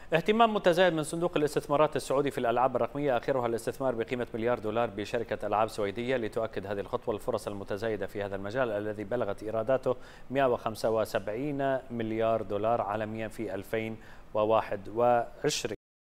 اهتمام متزايد من صندوق الاستثمارات السعودي في الألعاب الرقمية، آخرها الاستثمار بقيمة مليار دولار بشركة ألعاب سويدية، لتؤكد هذه الخطوة الفرص المتزايدة في هذا المجال الذي بلغت إيراداته 175 مليار دولار عالميا في 2021.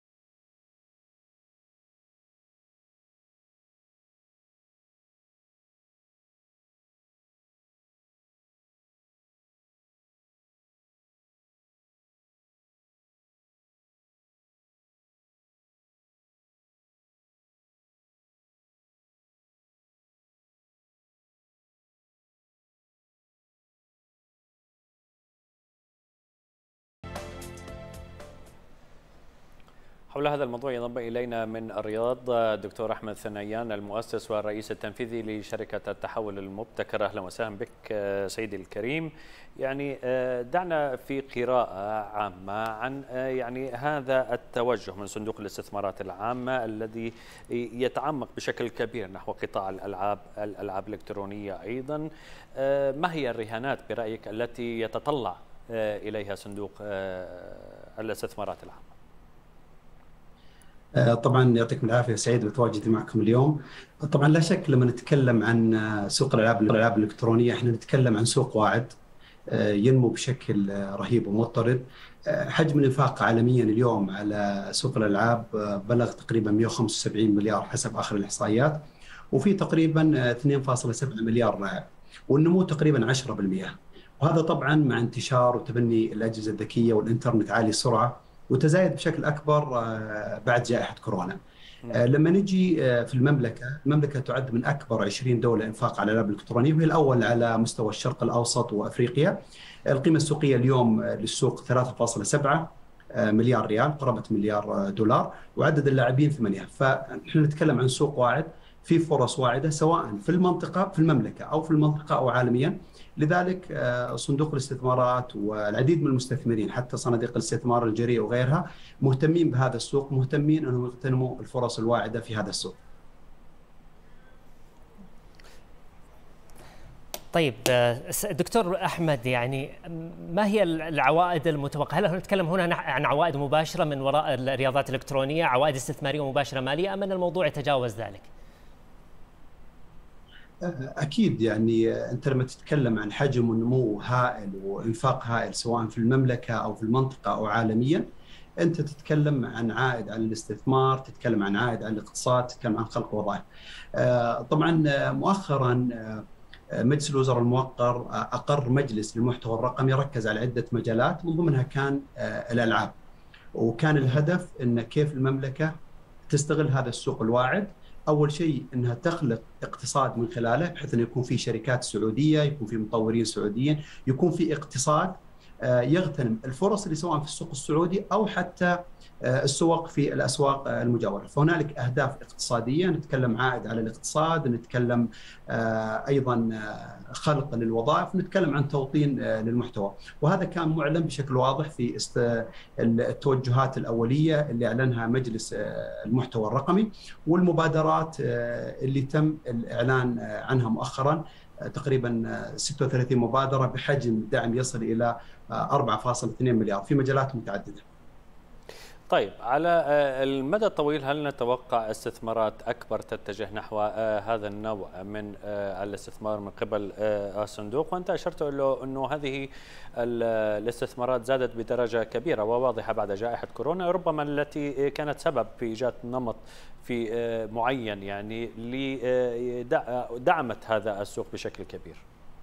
حول هذا الموضوع ينضم إلينا من الرياض الدكتور أحمد ثنيان، المؤسس والرئيس التنفيذي لشركة التحول المبتكر. أهلا وسهلا بك سيدي الكريم. يعني دعنا في قراءة عامة عن هذا التوجه من صندوق الاستثمارات العامة الذي يتعمق بشكل كبير نحو قطاع الألعاب الإلكترونية أيضا. ما هي الرهانات برأيك التي يتطلع إليها صندوق الاستثمارات العامة؟ طبعا يعطيكم العافيه، سعيد بتواجدي معكم اليوم. طبعا لا شك لما نتكلم عن سوق الالعاب الالكترونيه احنا نتكلم عن سوق واعد ينمو بشكل رهيب ومضطرد. حجم الانفاق عالميا اليوم على سوق الالعاب بلغ تقريبا 175 مليار حسب اخر الاحصائيات، وفي تقريبا 2.7 مليار لاعب، والنمو تقريبا 10%. وهذا طبعا مع انتشار وتبني الاجهزه الذكيه والانترنت عالي السرعه، وتزايد بشكل اكبر بعد جائحه كورونا. لما نجي في المملكه تعد من اكبر 20 دوله انفاق على الالعاب الالكترونيه، وهي الاول على مستوى الشرق الاوسط وافريقيا. القيمه السوقيه اليوم للسوق 3.7 مليار ريال، قرابه مليار دولار، وعدد اللاعبين 8. فنحن نتكلم عن سوق واعد في فرص واعده سواء في المنطقه في المملكه او في المنطقه او عالميا. لذلك صندوق الاستثمارات والعديد من المستثمرين حتى صناديق الاستثمار الجريئة وغيرها مهتمين بهذا السوق، مهتمين انهم يغتنموا الفرص الواعدة في هذا السوق. طيب دكتور أحمد، يعني ما هي العوائد المتوقعة؟ هل نتكلم هنا عن عوائد مباشرة من وراء الرياضات الإلكترونية، عوائد استثمارية مباشرة مالية، أم أن الموضوع يتجاوز ذلك؟ أكيد، يعني أنت لما تتكلم عن حجم ونمو هائل وإنفاق هائل سواء في المملكة أو في المنطقة أو عالميا، أنت تتكلم عن عائد على الاستثمار، تتكلم عن عائد على الاقتصاد، تتكلم عن خلق وظائف. طبعا مؤخرا مجلس الوزراء الموقر أقر مجلس للمحتوى الرقمي ركز على عدة مجالات، من ضمنها كان الألعاب، وكان الهدف أن كيف المملكة تستغل هذا السوق الواعد. أول شيء أنها تخلق اقتصاد من خلاله، بحيث أنه يكون في شركات سعودية، يكون في مطورين سعوديين، يكون في اقتصاد يغتنم الفرص اللي سواء في السوق السعودي أو حتى السوق في الأسواق المجاورة. فهنالك أهداف اقتصادية، نتكلم عائد على الاقتصاد، نتكلم أيضا خلق للوظائف، نتكلم عن توطين للمحتوى. وهذا كان معلن بشكل واضح في التوجهات الأولية اللي أعلنها مجلس المحتوى الرقمي، والمبادرات اللي تم الإعلان عنها مؤخرا، تقريبا 36 مبادرة بحجم دعم يصل إلى 4.2 مليار في مجالات متعددة. طيب، على المدى الطويل هل نتوقع استثمارات أكبر تتجه نحو هذا النوع من الاستثمار من قبل الصندوق؟ وأنت أشرت له أنه هذه الاستثمارات زادت بدرجة كبيرة وواضحة بعد جائحة كورونا، ربما التي كانت سبب في إيجاد نمط في معين يعني دعمت هذا السوق بشكل كبير.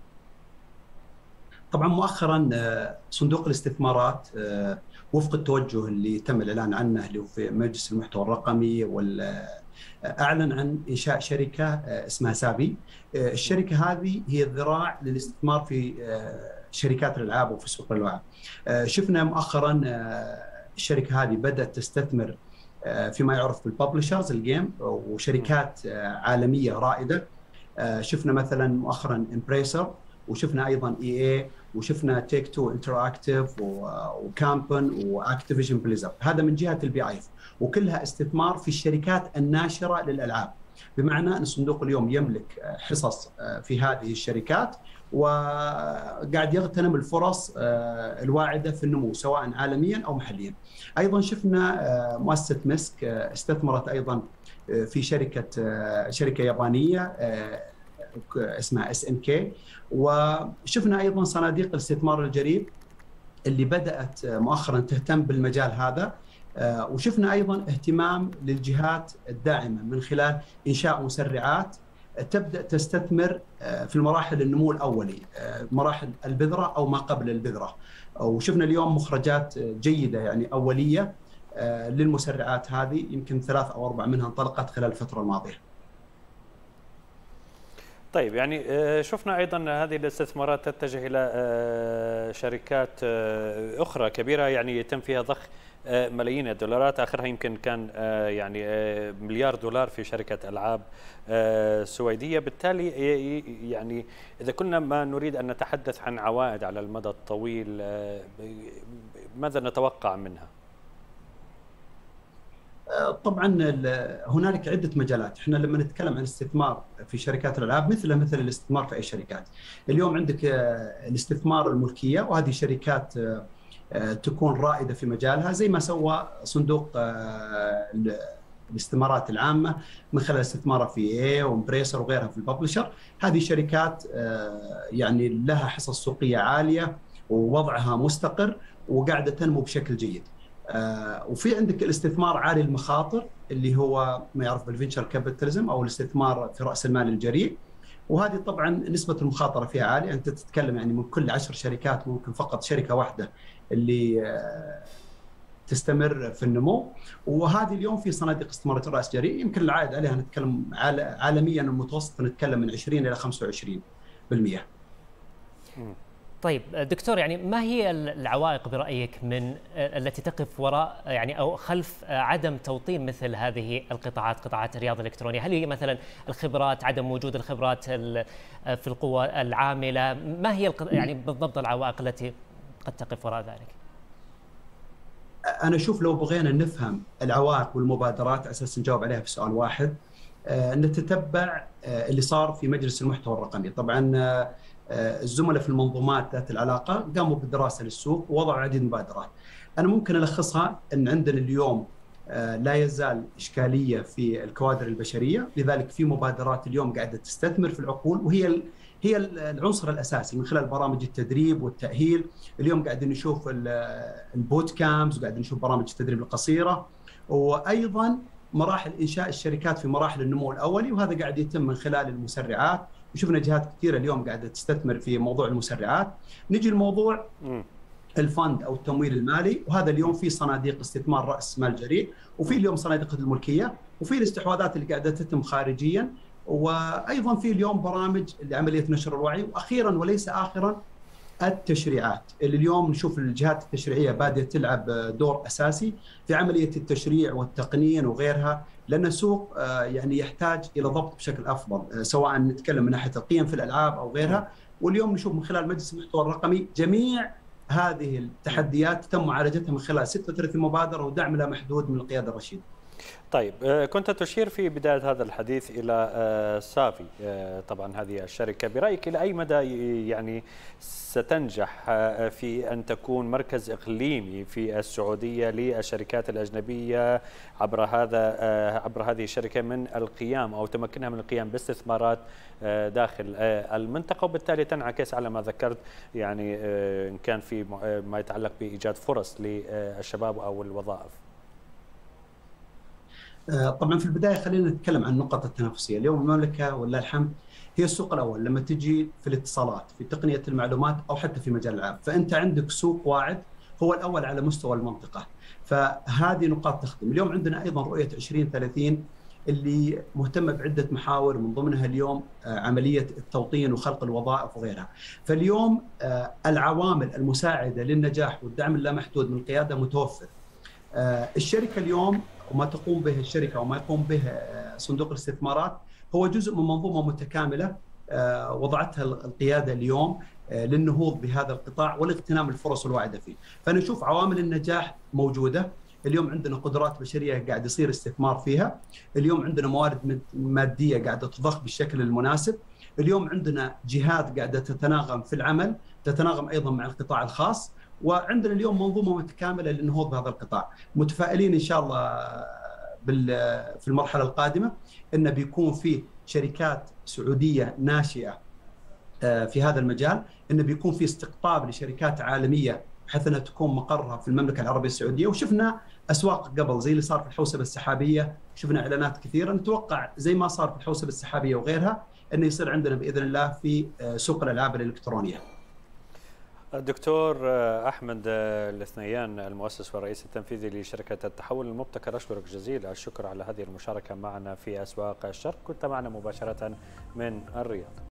طبعا مؤخرا صندوق الاستثمارات وفق التوجه اللي تم الإعلان عنه اللي هو في مجلس المحتوى الرقمي، أعلن عن إنشاء شركة اسمها سابي. الشركة هذه هي الذراع للاستثمار في شركات الألعاب وفي سوق الألعاب. شفنا مؤخرا الشركة هذه بدأت تستثمر فيما يعرف بالببلشرز الجيم وشركات عالمية رائدة. شفنا مثلا مؤخرا امبريسر، وشفنا ايضا اي وشفنا تيك تو انتراكتيف وكامبن واكتيفيجن بليزرد. هذا من جهه البي اي، وكلها استثمار في الشركات الناشره للالعاب. بمعنى أن الصندوق اليوم يملك حصص في هذه الشركات، وقاعد يغتنم الفرص الواعدة في النمو سواء عالميا أو محليا. أيضا شفنا مؤسسة مسك استثمرت أيضا في شركة يابانية اسمها SNK، وشفنا أيضا صناديق الاستثمار الجريء اللي بدأت مؤخرا تهتم بالمجال هذا، وشفنا أيضا اهتمام للجهات الداعمة من خلال إنشاء مسرعات تبدأ تستثمر في المراحل النمو الأولي، مراحل البذرة أو ما قبل البذرة. وشفنا اليوم مخرجات جيدة يعني أولية للمسرعات هذه، يمكن 3 أو 4 منها انطلقت خلال الفترة الماضية. طيب، يعني شفنا أيضا هذه الاستثمارات تتجه إلى شركات أخرى كبيرة يعني يتم فيها ضخ ملايين الدولارات، آخرها يمكن كان يعني مليار دولار في شركة ألعاب سويدية. بالتالي يعني إذا كنا ما نريد أن نتحدث عن عوائد على المدى الطويل، ماذا نتوقع منها؟ طبعا هنالك عده مجالات. احنا لما نتكلم عن الاستثمار في شركات الالعاب مثل الاستثمار في اي شركات. اليوم عندك الاستثمار الملكيه، وهذه شركات تكون رائده في مجالها زي ما سوى صندوق الاستثمارات العامه من خلال استثماره في اي وامبريسر وغيرها في الببلشر. هذه شركات يعني لها حصص سوقيه عاليه ووضعها مستقر وقاعده تنمو بشكل جيد. وفي عندك الاستثمار عالي المخاطر اللي هو ما يعرف بالفينشر كابيتاليزم او الاستثمار في راس المال الجريء، وهذه طبعا نسبه المخاطره فيها عاليه. انت تتكلم يعني من كل 10 شركات ممكن فقط شركه واحده اللي تستمر في النمو. وهذه اليوم في صناديق استثمارات راس جريء يمكن العائد عليها نتكلم عالميا المتوسط نتكلم من 20 الى 25%. طيب دكتور، يعني ما هي العوائق برأيك من التي تقف وراء يعني أو خلف عدم توطين مثل هذه القطاعات، قطاعات الرياضة الإلكترونية؟ هل هي مثلا الخبرات، عدم وجود الخبرات في القوى العاملة؟ ما هي يعني بالضبط العوائق التي قد تقف وراء ذلك؟ أنا أشوف لو بغينا نفهم العوائق والمبادرات أساس نجاوب عليها في سؤال واحد، نتتبع اللي صار في مجلس المحتوى الرقمي. طبعا الزملاء في المنظومات ذات العلاقة قاموا بالدراسة للسوق ووضعوا عديد مبادرات. أنا ممكن ألخصها أن عندنا اليوم لا يزال إشكالية في الكوادر البشرية، لذلك في مبادرات اليوم قاعدة تستثمر في العقول، وهي العنصر الأساسي من خلال برامج التدريب والتأهيل. اليوم قاعدين نشوف البوت كامز وقاعدين نشوف برامج التدريب القصيرة، وأيضا مراحل إنشاء الشركات في مراحل النمو الأولي، وهذا قاعد يتم من خلال المسرعات. وشفنا جهات كثيرة اليوم قاعدة تستثمر في موضوع المسرعات. نجي الموضوع الفند أو التمويل المالي، وهذا اليوم في صناديق استثمار رأس مال جريء، وفي اليوم صناديق الملكية، وفي الاستحواذات اللي قاعدة تتم خارجيا، وأيضا في اليوم برامج لعملية نشر الوعي، وأخيرا وليس آخرا التشريعات اللي اليوم نشوف الجهات التشريعية بادية تلعب دور أساسي في عملية التشريع والتقنين وغيرها، لأن السوق يعني يحتاج إلى ضبط بشكل أفضل، سواء نتكلم من ناحية القيم في الألعاب أو غيرها. واليوم نشوف من خلال مجلس المحتوى الرقمي جميع هذه التحديات تم معالجتها من خلال 36 مبادرة ودعم لا محدود من القيادة الرشيدة. طيب، كنت تشير في بداية هذا الحديث إلى سافي، طبعا هذه الشركة برأيك إلى أي مدى يعني ستنجح في أن تكون مركز إقليمي في السعودية للشركات الأجنبية عبر هذه الشركة من القيام أو تمكنها من القيام باستثمارات داخل المنطقة، وبالتالي تنعكس على ما ذكرت يعني إن كان في ما يتعلق بإيجاد فرص للشباب أو الوظائف؟ طبعا في البدايه خلينا نتكلم عن النقط التنافسيه. اليوم المملكه ولله الحمد هي السوق الاول لما تجي في الاتصالات، في تقنيه المعلومات، او حتى في مجال الالعاب، فانت عندك سوق واعد هو الاول على مستوى المنطقه، فهذه نقاط تخدم. اليوم عندنا ايضا رؤيه 2030 اللي مهتمه بعده محاور، من ضمنها اليوم عمليه التوطين وخلق الوظائف وغيرها. فاليوم العوامل المساعده للنجاح والدعم اللامحدود من القياده متوفر. الشركه اليوم وما تقوم به الشركه وما يقوم به صندوق الاستثمارات هو جزء من منظومه متكامله وضعتها القياده اليوم للنهوض بهذا القطاع والاغتنام الفرص الواعده فيه. فانا اشوف عوامل النجاح موجوده، اليوم عندنا قدرات بشريه قاعد يصير استثمار فيها، اليوم عندنا موارد ماديه قاعده تضخ بالشكل المناسب، اليوم عندنا جهات قاعده تتناغم في العمل، تتناغم ايضا مع القطاع الخاص، وعندنا اليوم منظومه متكامله للنهوض بهذا القطاع. متفائلين ان شاء الله في المرحله القادمه انه بيكون في شركات سعوديه ناشئه في هذا المجال، انه بيكون في استقطاب لشركات عالميه بحيث انها تكون مقرها في المملكه العربيه السعوديه. وشفنا اسواق قبل زي اللي صار في الحوسبه السحابيه، شفنا اعلانات كثيره، نتوقع زي ما صار في الحوسبه السحابيه وغيرها انه يصير عندنا باذن الله في سوق الالعاب الالكترونيه. الدكتور أحمد الثنيان، المؤسس والرئيس التنفيذي لشركة التحول المبتكر، أشكرك جزيل الشكر على هذه المشاركة معنا في أسواق الشرق. كنت معنا مباشرة من الرياض.